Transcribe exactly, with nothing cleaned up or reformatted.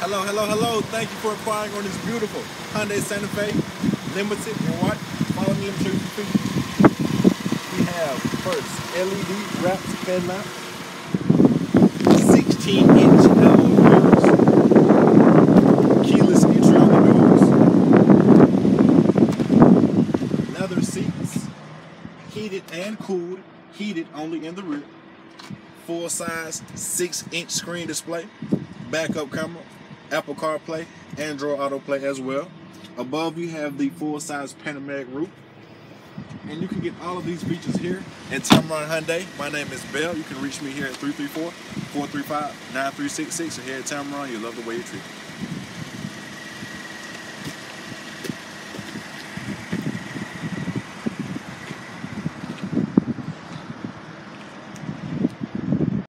Hello, hello, hello. Thank you for inquiring on this beautiful Hyundai Santa Fe Limited in white. Follow me, let me show you some features. We have first L E D wrapped headlamp, sixteen inch alloy wheels, keyless entry on the doors, leather seats, heated and cooled, heated only in the rear, full size six inch screen display, backup camera, Apple CarPlay, Android AutoPlay as well. Above you have the full-size panoramic roof. And you can get all of these features here at Tameron Hyundai. My name is Bell. You can reach me here at three three four, four three five, nine three six six. And here at Tameron, you love the way you treat me.